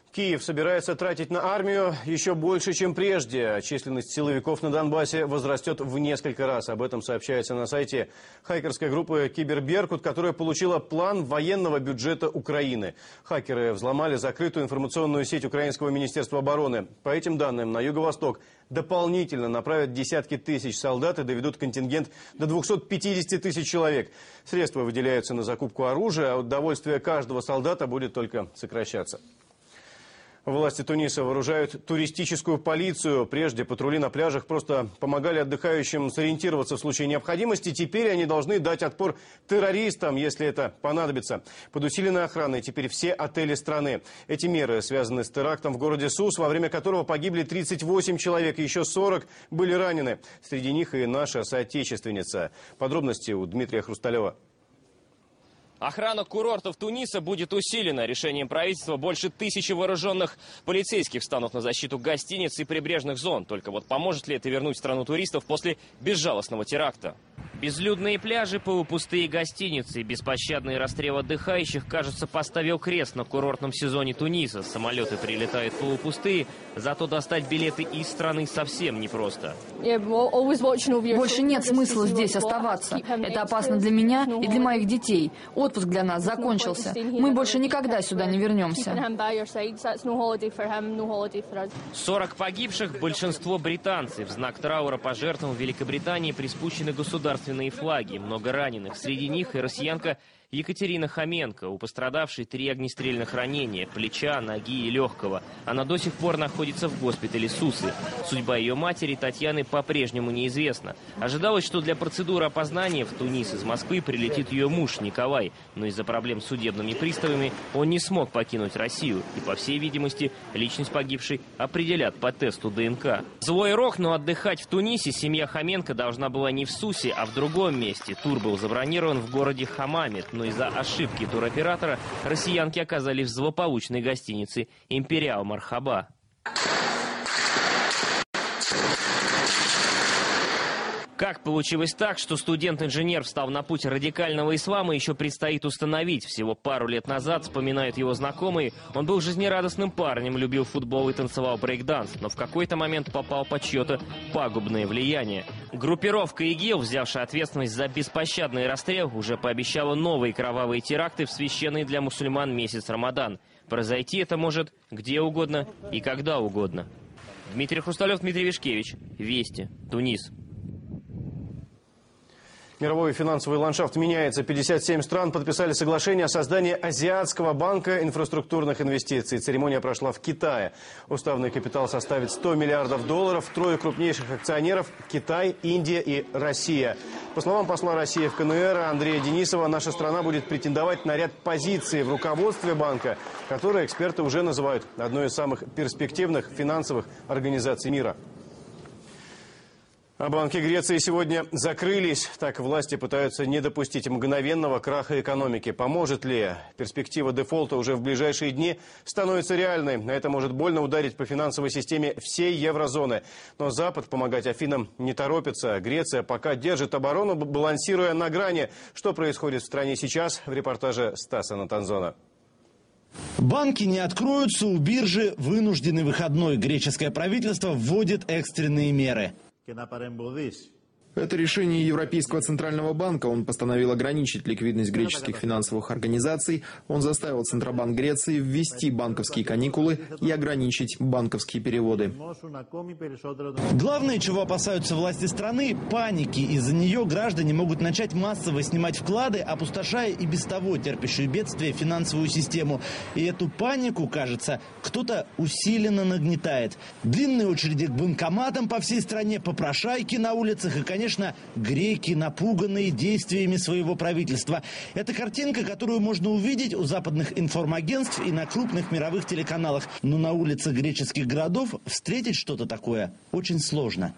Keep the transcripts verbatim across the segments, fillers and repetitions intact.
Киев собирается тратить на армию еще больше, чем прежде. Численность силовиков на Донбассе возрастет в несколько раз. Об этом сообщается на сайте хакерской группы «Киберберкут», которая получила план военного бюджета Украины. Хакеры взломали закрытую информационную сеть Украинского министерства обороны. По этим данным, на юго-восток дополнительно направят десятки тысяч солдат и доведут контингент до двухсот пятидесяти тысяч человек. Средства выделяются на закупку оружия, а удовольствие каждого солдата будет только сокращаться. Власти Туниса вооружают туристическую полицию. Прежде патрули на пляжах просто помогали отдыхающим сориентироваться в случае необходимости. Теперь они должны дать отпор террористам, если это понадобится. Под усиленной охраной теперь все отели страны. Эти меры связаны с терактом в городе Сус, во время которого погибли тридцать восемь человек, еще сорок были ранены. Среди них и наша соотечественница. Подробности у Дмитрия Хрусталева. Охрана курортов Туниса будет усилена. Решением правительства больше тысячи вооруженных полицейских встанут на защиту гостиниц и прибрежных зон. Только вот поможет ли это вернуть страну туристов после безжалостного теракта? Безлюдные пляжи, полупустые гостиницы и беспощадный расстрел отдыхающих, кажется, поставил крест на курортном сезоне Туниса. Самолеты прилетают полупустые, зато достать билеты из страны совсем непросто. Больше нет смысла здесь оставаться. Это опасно для меня и для моих детей. Отпуск для нас закончился. Мы больше никогда сюда не вернемся. сорок погибших, большинство британцы. В знак траура по жертвам в Великобритании приспущены государственные флаги. Много раненых. Среди них и россиянка Екатерина Хоменко. У пострадавшей три огнестрельных ранения – плеча, ноги и легкого. Она до сих пор находится в госпитале Сусы. Судьба ее матери Татьяны по-прежнему неизвестна. Ожидалось, что для процедуры опознания в Тунис из Москвы прилетит ее муж Николай. Но из-за проблем с судебными приставами он не смог покинуть Россию. И, по всей видимости, личность погибшей определят по тесту ДНК. Злой рок, но отдыхать в Тунисе семья Хоменко должна была не в Сусе, а в другом месте. Тур был забронирован в городе Хамамет. Но из-за ошибки туроператора россиянки оказались в злополучной гостинице «Империал Мархаба». Как получилось так, что студент-инженер встал на путь радикального ислама, еще предстоит установить. Всего пару лет назад, вспоминают его знакомые, он был жизнерадостным парнем, любил футбол и танцевал брейк-данс, но в какой-то момент попал под чье-то пагубное влияние. Группировка ИГИЛ, взявшая ответственность за беспощадный расстрел, уже пообещала новые кровавые теракты в священный для мусульман месяц Рамадан. Произойти это может где угодно и когда угодно. Дмитрий Хрусталев, Дмитрий Вишкевич. Вести. Тунис. Мировой финансовый ландшафт меняется. пятьдесят семь стран подписали соглашение о создании Азиатского банка инфраструктурных инвестиций. Церемония прошла в Китае. Уставный капитал составит сто миллиардов долларов. Трое крупнейших акционеров – Китай, Индия и Россия. По словам посла России в ка эн эр Андрея Денисова, наша страна будет претендовать на ряд позиций в руководстве банка, которые эксперты уже называют одной из самых перспективных финансовых организаций мира. А банки Греции сегодня закрылись. Так власти пытаются не допустить мгновенного краха экономики. Поможет ли? Перспектива дефолта уже в ближайшие дни становится реальной. Это может больно ударить по финансовой системе всей еврозоны. Но Запад помогать Афинам не торопится. Греция пока держит оборону, балансируя на грани. Что происходит в стране сейчас? В репортаже Стаса Натанзона. Банки не откроются, у биржи вынужденный выходной. Греческое правительство вводит экстренные меры. Это решение Европейского центрального банка. Он постановил ограничить ликвидность греческих финансовых организаций. Он заставил Центробанк Греции ввести банковские каникулы и ограничить банковские переводы. Главное, чего опасаются власти страны – паники. Из-за нее граждане могут начать массово снимать вклады, опустошая и без того терпящую бедствие финансовую систему. И эту панику, кажется, кто-то усиленно нагнетает. Длинные очереди к банкоматам по всей стране, попрошайки на улицах и, конечно, Конечно, греки, напуганные действиями своего правительства. Это картинка, которую можно увидеть у западных информагентств и на крупных мировых телеканалах. Но на улицах греческих городов встретить что-то такое очень сложно.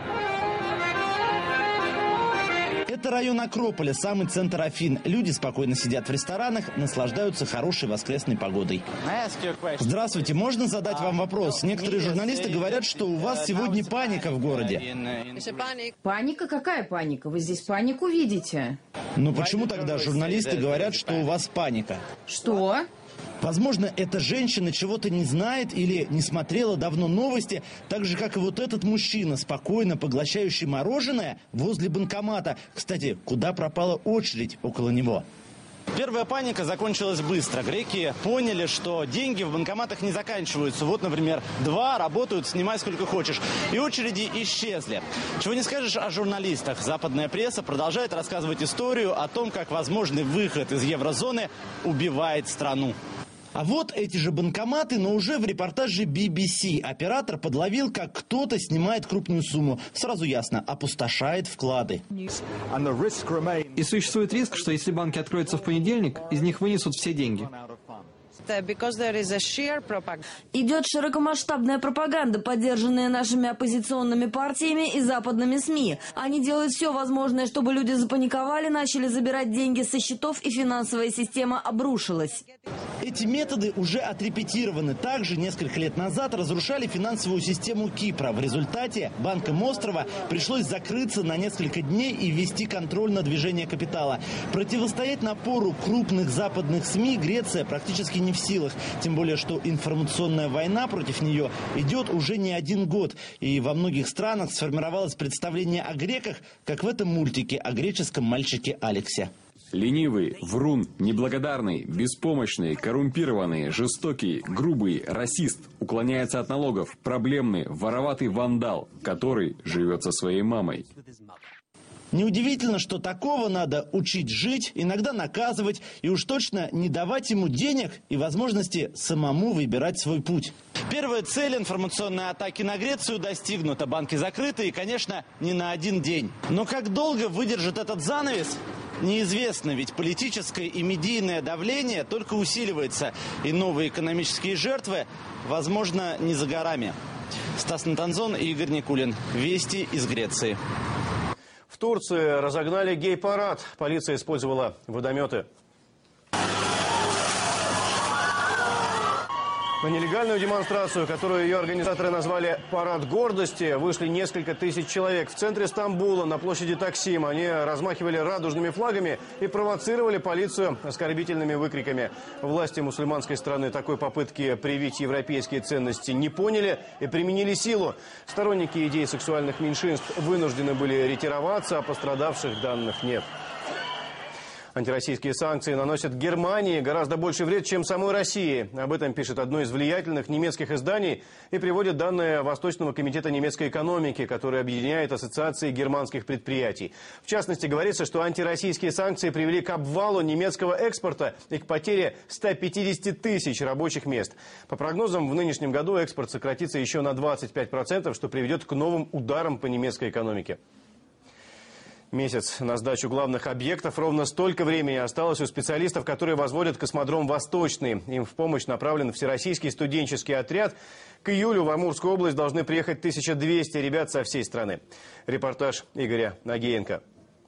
Это район Акрополя, самый центр Афин. Люди спокойно сидят в ресторанах, наслаждаются хорошей воскресной погодой. Здравствуйте, можно задать вам вопрос? Некоторые журналисты говорят, что у вас сегодня паника в городе. Паника? Какая паника? Вы здесь панику видите? Но почему тогда журналисты говорят, что у вас паника? Что? Возможно, эта женщина чего-то не знает или не смотрела давно новости, так же, как и вот этот мужчина, спокойно поглощающий мороженое возле банкомата. Кстати, куда пропала очередь около него? Первая паника закончилась быстро. Греки поняли, что деньги в банкоматах не заканчиваются. Вот, например, два работают, снимай сколько хочешь. И очереди исчезли. Чего не скажешь о журналистах. Западная пресса продолжает рассказывать историю о том, как возможный выход из еврозоны убивает страну. А вот эти же банкоматы, но уже в репортаже би би си. Оператор подловил, как кто-то снимает крупную сумму. Сразу ясно, опустошает вклады. И существует риск, что если банки откроются в понедельник, из них вынесут все деньги. Идет широкомасштабная пропаганда, поддержанная нашими оппозиционными партиями и западными СМИ. Они делают все возможное, чтобы люди запаниковали, начали забирать деньги со счетов, и финансовая система обрушилась. Эти методы уже отрепетированы. Также несколько лет назад разрушали финансовую систему Кипра. В результате банкам острова пришлось закрыться на несколько дней и ввести контроль на движение капитала. Противостоять напору крупных западных СМИ Греция практически не в силах. Тем более, что информационная война против нее идет уже не один год. И во многих странах сформировалось представление о греках, как в этом мультике о греческом мальчике Алексе. Ленивый, врун, неблагодарный, беспомощный, коррумпированный, жестокий, грубый, расист, уклоняется от налогов, проблемный, вороватый вандал, который живет со своей мамой. Неудивительно, что такого надо учить жить, иногда наказывать и уж точно не давать ему денег и возможности самому выбирать свой путь. Первая цель информационной атаки на Грецию достигнута. Банки закрыты и, конечно, не на один день. Но как долго выдержит этот занавес, неизвестно, ведь политическое и медийное давление только усиливается. И новые экономические жертвы, возможно, не за горами. Стас Натанзон и Игорь Никулин. Вести из Греции. В Турции разогнали гей-парад. Полиция использовала водометы. На нелегальную демонстрацию, которую ее организаторы назвали «Парад гордости», вышли несколько тысяч человек. В центре Стамбула, на площади Таксим, они размахивали радужными флагами и провоцировали полицию оскорбительными выкриками. Власти мусульманской страны такой попытки привить европейские ценности не поняли и применили силу. Сторонники идей сексуальных меньшинств вынуждены были ретироваться, а пострадавших данных нет. Антироссийские санкции наносят Германии гораздо больше вред, чем самой России. Об этом пишет одно из влиятельных немецких изданий и приводит данные Восточного комитета немецкой экономики, который объединяет ассоциации германских предприятий. В частности, говорится, что антироссийские санкции привели к обвалу немецкого экспорта и к потере ста пятидесяти тысяч рабочих мест. По прогнозам, в нынешнем году экспорт сократится еще на двадцать пять процентов, что приведет к новым ударам по немецкой экономике. Месяц на сдачу главных объектов. Ровно столько времени осталось у специалистов, которые возводят космодром «Восточный». Им в помощь направлен всероссийский студенческий отряд. К июлю в Амурскую область должны приехать тысяча двести ребят со всей страны. Репортаж Игоря Нагиенко.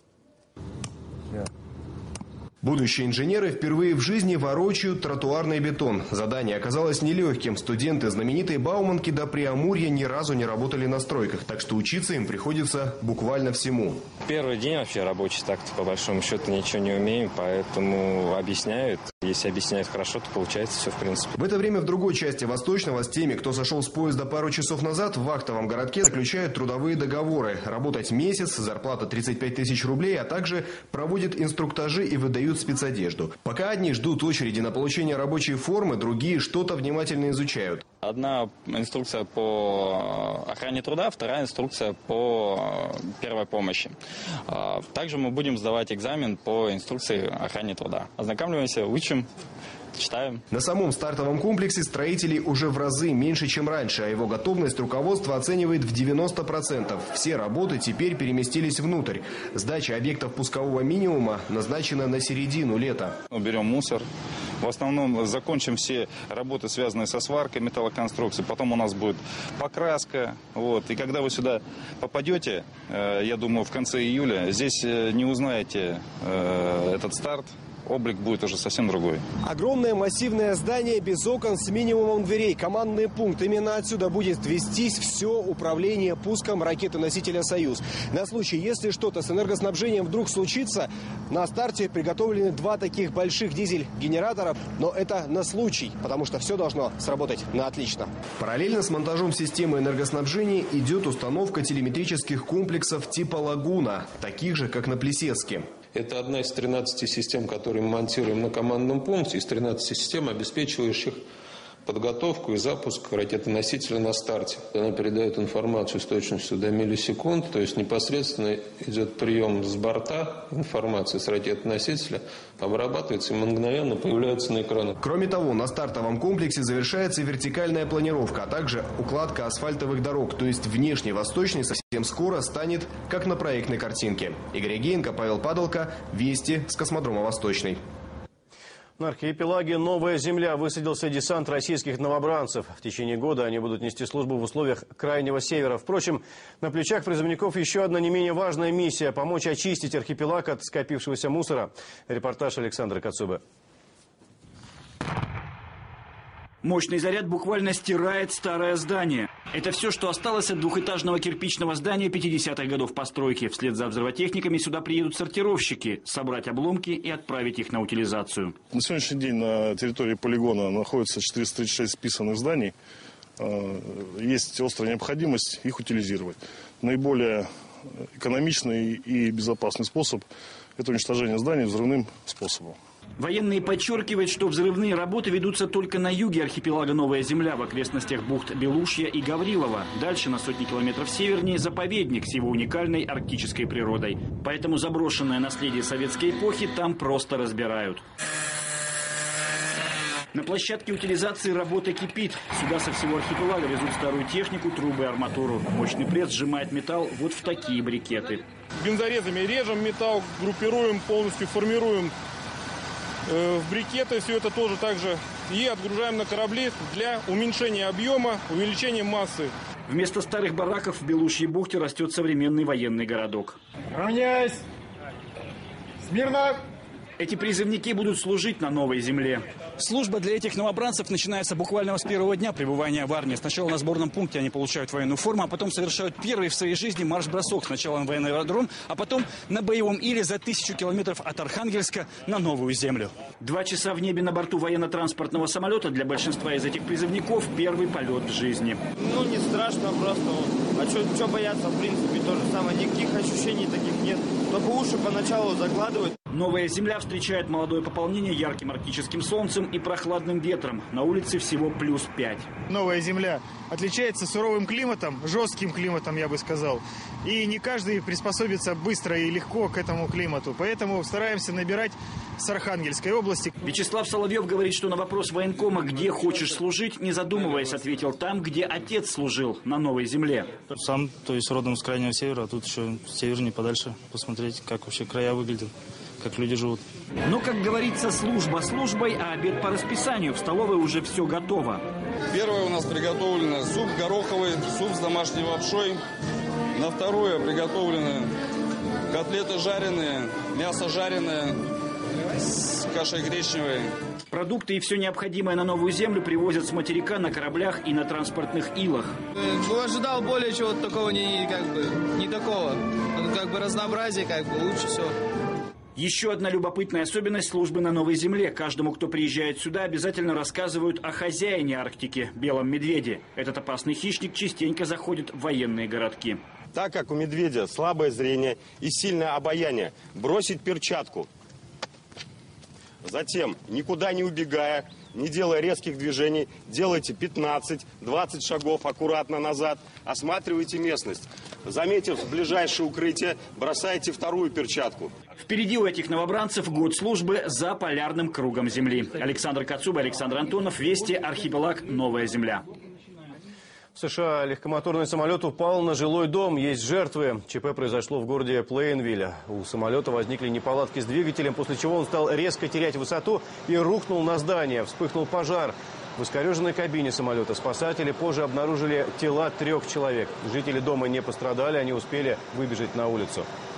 Будущие инженеры впервые в жизни ворочают тротуарный бетон. Задание оказалось нелегким. Студенты знаменитой Бауманки до Преамурья ни разу не работали на стройках, так что учиться им приходится буквально всему. Первый день вообще рабочий, так-то по большому счету ничего не умеем, поэтому объясняют. Если объясняют хорошо, то получается все в принципе. В это время в другой части Восточного с теми, кто сошел с поезда пару часов назад, в вахтовом городке заключают трудовые договоры. Работать месяц, зарплата тридцать пять тысяч рублей, а также проводят инструктажи и выдают спецодежду. Пока одни ждут очереди на получение рабочей формы, другие что-то внимательно изучают. Одна инструкция по охране труда, вторая инструкция по первой помощи. Также мы будем сдавать экзамен по инструкции охране труда. Ознакомливаемся, учим, читаем. На самом стартовом комплексе строителей уже в разы меньше, чем раньше, а его готовность руководство оценивает в девяносто процентов. Все работы теперь переместились внутрь. Сдача объектов пускового минимума назначена на середину лета. Берем мусор. В основном закончим все работы, связанные со сваркой металлоконструкции. Потом у нас будет покраска. Вот. И когда вы сюда попадете, я думаю, в конце июля, здесь не узнаете этот старт. облик будет уже совсем другой. Огромное массивное здание без окон с минимумом дверей. Командный пункт. Именно отсюда будет вестись все управление пуском ракеты-носителя «Союз». На случай, если что-то с энергоснабжением вдруг случится, на старте приготовлены два таких больших дизель-генератора. Но это на случай, потому что все должно сработать на отлично. Параллельно с монтажом системы энергоснабжения идет установка телеметрических комплексов типа «Лагуна», таких же, как на Плесецке. Это одна из тринадцати систем, которые мы монтируем на командном пункте, из тринадцати систем, обеспечивающих подготовку и запуск ракеты-носителя на старте. Она передает информацию с точностью до миллисекунд, то есть непосредственно идет прием с борта информации с ракеты-носителя, обрабатывается и мгновенно появляется на экране. Кроме того, на стартовом комплексе завершается вертикальная планировка, а также укладка асфальтовых дорог, то есть внешний Восточный совсем скоро станет как на проектной картинке. Игорь Агеенко, Павел Падалко, Вести с космодрома Восточный. На архипелаге «Новая земля» высадился десант российских новобранцев. В течение года они будут нести службу в условиях Крайнего Севера. Впрочем, на плечах призывников еще одна не менее важная миссия – помочь очистить архипелаг от скопившегося мусора. Репортаж Александра Кацубы. Мощный заряд буквально стирает старое здание. Это все, что осталось от двухэтажного кирпичного здания пятидесятых годов постройки. Вслед за взрывотехниками сюда приедут сортировщики, собрать обломки и отправить их на утилизацию. На сегодняшний день на территории полигона находится четыреста тридцать шесть списанных зданий. Есть острая необходимость их утилизировать. Наиболее экономичный и безопасный способ – это уничтожение зданий взрывным способом. Военные подчеркивают, что взрывные работы ведутся только на юге архипелага «Новая земля», в окрестностях бухт Белушья и Гаврилова. Дальше, на сотни километров севернее, заповедник с его уникальной арктической природой. Поэтому заброшенное наследие советской эпохи там просто разбирают. На площадке утилизации работа кипит. Сюда со всего архипелага везут старую технику, трубы и арматуру. Мощный пресс сжимает металл вот в такие брикеты. Бензорезами режем металл, группируем, полностью формируем в брикеты, все это тоже также и отгружаем на корабли для уменьшения объема, увеличения массы. Вместо старых бараков в Белушьей бухте растет современный военный городок. Равняйсь! Смирно! Эти призывники будут служить на новой земле. Служба для этих новобранцев начинается буквально с первого дня пребывания в армии. Сначала на сборном пункте они получают военную форму, а потом совершают первый в своей жизни марш-бросок. Сначала на военный аэродром, а потом на боевом иле за тысячу километров от Архангельска на новую землю. Два часа в небе на борту военно-транспортного самолета для большинства из этих призывников первый полет в жизни. Ну, не страшно просто. А что бояться, в принципе, то же самое. Никаких ощущений таких нет. Только уши поначалу закладывают. Новая земля встречает молодое пополнение ярким арктическим солнцем и прохладным ветром. На улице всего плюс пять. Новая земля отличается суровым климатом, жестким климатом, я бы сказал. И не каждый приспособится быстро и легко к этому климату. Поэтому стараемся набирать с Архангельской области. Вячеслав Соловьев говорит, что на вопрос военкома «Где хочешь служить?», не задумываясь, ответил: там, где отец служил, на новой земле. Сам, то есть родом с Крайнего Севера, а тут еще севернее подальше посмотреть, как вообще края выглядят, как люди живут. Но, как говорится, служба службой, а обед по расписанию. В столовой уже все готово. Первое у нас приготовлено суп гороховый, суп с домашней лапшой. На второе приготовлены котлеты жареные, мясо жареное с кашей гречневой. Продукты и все необходимое на новую землю привозят с материка на кораблях и на транспортных илах. Ну, ожидал более чего-то такого, не, как бы, не такого. Как бы разнообразие, как бы лучше всего. Еще одна любопытная особенность службы на новой земле. Каждому, кто приезжает сюда, обязательно рассказывают о хозяине Арктики, белом медведе. Этот опасный хищник частенько заходит в военные городки. Так как у медведя слабое зрение и сильное обаяние, бросить перчатку. Затем, никуда не убегая, не делая резких движений, делайте пятнадцать-двадцать шагов аккуратно назад, осматривайте местность. Заметив ближайшее укрытие, бросайте вторую перчатку. Впереди у этих новобранцев год службы за полярным кругом Земли. Александр Кацуба, Александр Антонов, Вести, архипелаг «Новая земля». В США легкомоторный самолет упал на жилой дом. Есть жертвы. ЧП произошло в городе Плейнвилля. У самолета возникли неполадки с двигателем, после чего он стал резко терять высоту и рухнул на здание. Вспыхнул пожар. В искореженной кабине самолета спасатели позже обнаружили тела трех человек. Жители дома не пострадали, они успели выбежать на улицу.